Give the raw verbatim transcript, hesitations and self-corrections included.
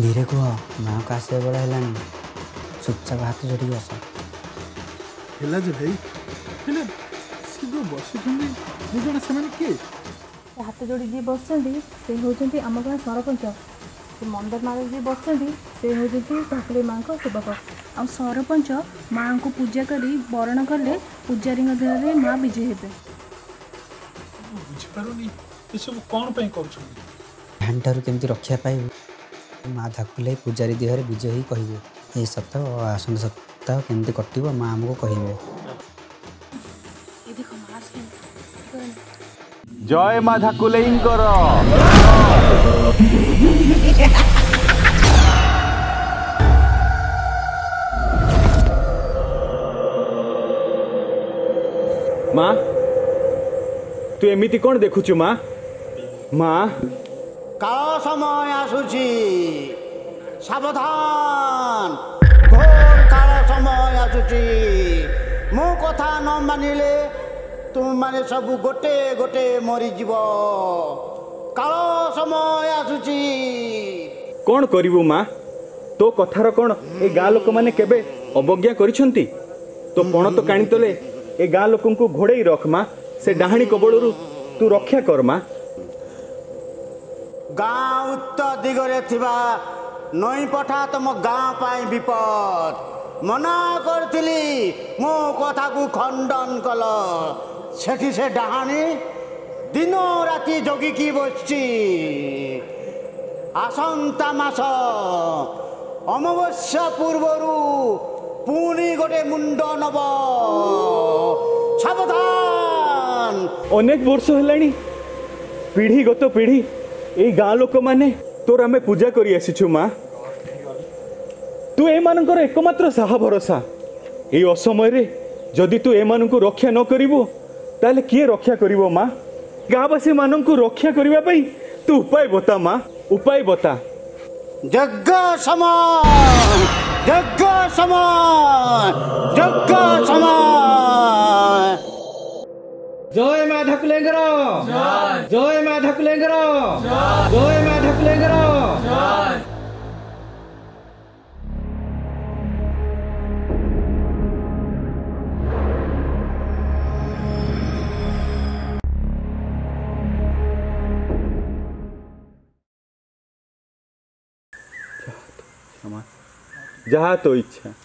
धीरे कह माँ को आसवा बेला है चुपचाप हाथ जोड़ी आस है जे भाई सी जो बस किए हाथ जोड़ी जी बस से होती आम गाँव सरपंच से मंदर मार्ग जी बस से होती ठाकुर माँ को सेवक आ सरपंच माँ को पूजा कर बरण कले पूजारी देह माँ विजय हे बुझीपारुनी ये सब कौन पे ठार केमती रक्षा पाइबू माँ धाकुले पूजारी देह विजय ही कहे ये सप्ताह आसन सप्ताह केमती कटो माँ आमको कहे जय माँ धाकुले माँ तू एमिति कौन देखुचु माँ माँ काल समय आसुची सावधान घोर काल समय आसुची मो कथा न मानिले तुम माने सब गोटे गोटे मरी जीव काल समय आसुची कौन करिवु माँ तो कथार कौन ए गाँ लोक माने केबे अवज्ञा करिसंती तो पण तो काणी तले ए गाँ लोकन को घोड़े रख माँ से डाहाणी कबड़रू तू रक्षा कर माँ गाँ उत्तर दिगरे थिबा नई पठा तुम गाँ पाई विपद मना करथिली मो कथा को खंडन कल सेठी से डाहाणी दिन राति जगिकी बसची आसंता मास अमावस्या पूर्वरु पुणी गोटे मुंड नब सावधान अनेक वर्ष हेलानी पीढ़ी गत पीढ़ी ए गाँ लोक माने तोर आमे पूजा करी आसीछु माँ तू ए मानकर एकमात्र साहा भरोसा ए असमय रे जदि तू ए मानकु रक्षा न करिवो ताले किए रक्षा करिवो माँ गाँवासी मानकु रक्षा करिवा पई तू उपाय बता माँ उपाय बता जग समान जग समान जग समान जय माँ धाकुलेंगर जय माँ धाकुलेंगर जय माँ धाकुलेंगर जहाँ तो इच्छा।